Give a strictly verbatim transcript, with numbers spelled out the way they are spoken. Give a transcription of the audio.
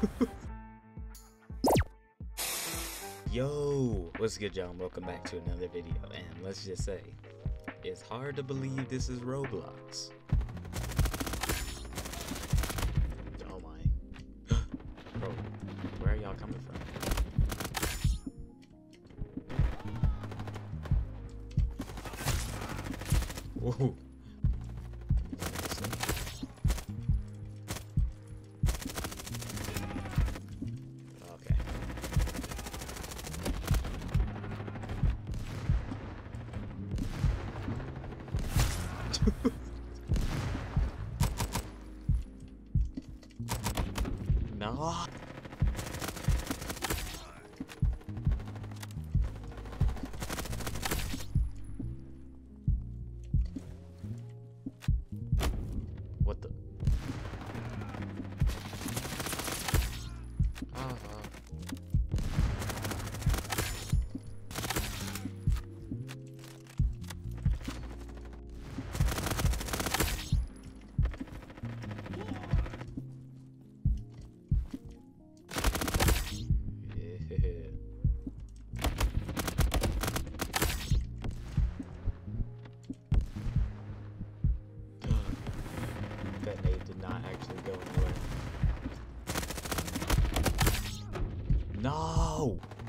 Yo, what's good, y'all? Welcome back to another video, and let's just say, it's hard to believe this is Roblox. Oh my. Bro, where are y'all coming from? Whoa. Okay. No. What the? Uh-huh. That nade did not actually go anywhere. No!